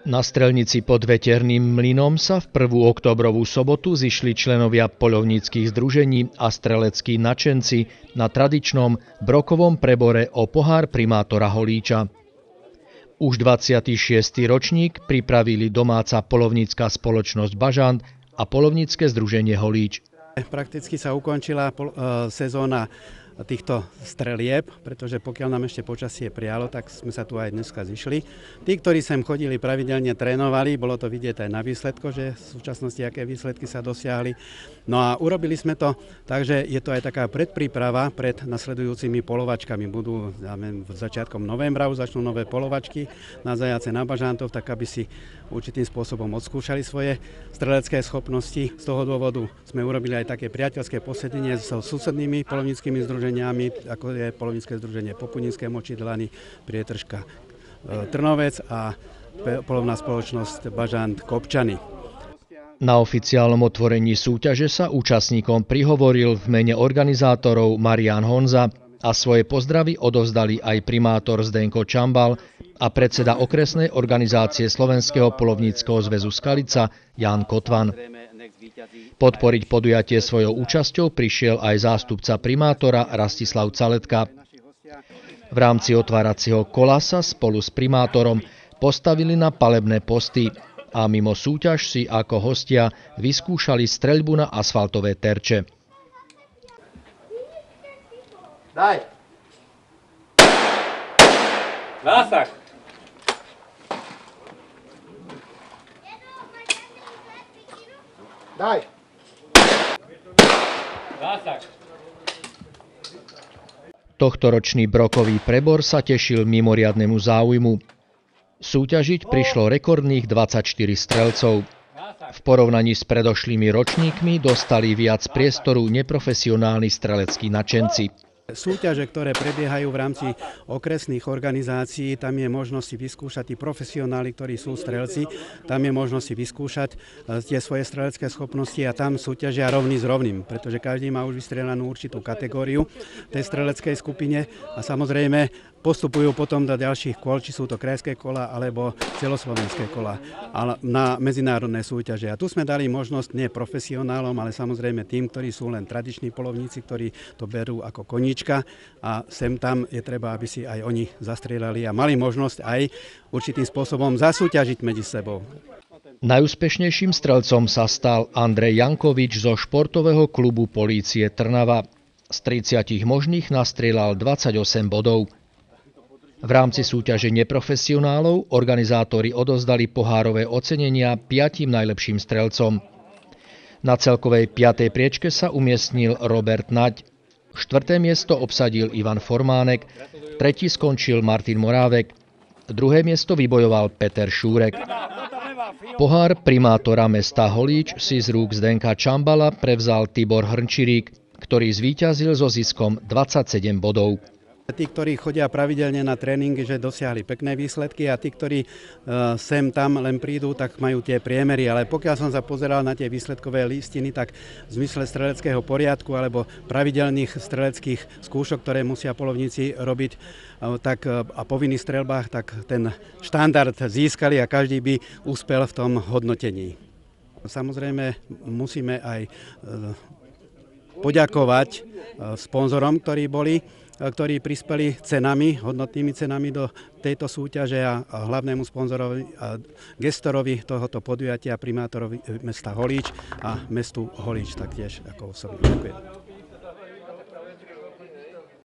Na strelnici pod Veterným mlynom sa v 1. októbrovú sobotu zišli členovia poľovníckych združení a streleckí nadšenci na tradičnom brokovom prebore o pohár primátora Holíča. Už 26. ročník pripravili domáca poľovnícka spoločnosť Bažant a poľovnícke združenie Holíč. Prakticky sa ukončila sezóna týchto strelieb, pretože pokiaľ nám ešte počasie prijalo, tak sme sa tu aj dneska zišli. Tí, ktorí sem chodili, pravidelne trénovali, bolo to vidieť aj na výsledko, že v súčasnosti aké výsledky sa dosiahli. No a urobili sme to, takže je to aj taká predpríprava pred nasledujúcimi polovačkami. Budú začiatkom novembra, začnú nové polovačky na zajace, na bažantov, tak aby si určitým spôsobom odskúšali svoje strelecké schopnosti. Z toho dôvodu sme urobili aj také priateľské posedenie so susednými poľovníckymi združeniami, ako je poľovnícke združenie Popuninské Močidlany, Prietržka Trnovec a poľovná spoločnosť Bažant Kopčany. Na oficiálnom otvorení súťaže sa účastníkom prihovoril v mene organizátorov Marián Honza a svoje pozdravy odovzdali aj primátor Zdenko Čambal a predseda okresnej organizácie Slovenského poľovníckeho zväzu Skalica Ján Kotvan. Podporiť podujatie svojou účasťou prišiel aj zástupca primátora Rastislav Caletka. V rámci otváracieho kola sa spolu s primátorom postavili na palebné posty a mimo súťaž si ako hostia vyskúšali streľbu na asfaltové terče. Daj! Zásah! Daj! Zásah! Tohtoročný brokový prebor sa tešil mimoriadnemu záujmu. Súťažiť prišlo rekordných 24 strelcov. V porovnaní s predošlými ročníkmi dostali viac priestoru neprofesionálni streleckí nadšenci. Súťaže, ktoré prebiehajú v rámci okresných organizácií, tam je možnosť si vyskúšať tí profesionáli, ktorí sú strelci, tam je možnosť si vyskúšať tie svoje strelecké schopnosti a tam súťažia rovný s rovným, pretože každý má už vystrielanú určitú kategóriu v tej streleckej skupine a samozrejme postupujú potom do ďalších kôl, či sú to krajské kola alebo celoslovenské kola na medzinárodné súťaže. A tu sme dali možnosť nie profesionálom, ale samozrejme tým, ktorí sú len tradiční poľovníci, ktorí to berú ako koníčka a sem tam je treba, aby si aj oni zastrieľali a mali možnosť aj určitým spôsobom zasúťažiť medzi sebou. Najúspešnejším strelcom sa stal Andrej Jankovič zo športového klubu Polície Trnava. Z 30 možných nastrieľal 28 bodov. V rámci súťaže neprofesionálov organizátori odozdali pohárové ocenenia 5 najlepším strelcom. Na celkovej 5. priečke sa umiestnil Robert Naď. 4. miesto obsadil Ivan Formánek, 3. skončil Martin Morávek, 2. miesto vybojoval Peter Šúrek. Pohár primátora mesta Holíč si z rúk Zdenka Čambala prevzal Tibor Hrnčirík, ktorý zvíťazil so ziskom 27 bodov. Tí, ktorí chodia pravidelne na tréningy, že dosiahli pekné výsledky a tí, ktorí sem tam len prídu, tak majú tie priemery. Ale pokiaľ som sa pozeral na tie výsledkové listiny, tak v zmysle streleckého poriadku alebo pravidelných streleckých skúšok, ktoré musia poľovníci robiť tak, a povinných streľbách, tak ten štandard získali a každý by úspel v tom hodnotení. Samozrejme musíme aj poďakovať sponzorom, ktorí prispeli cenami, hodnotnými cenami do tejto súťaže a hlavnému sponzorovi a gestorovi tohoto podujatia, primátorovi mesta Holíč a mestu Holíč taktiež ako osobne. Ďakujem.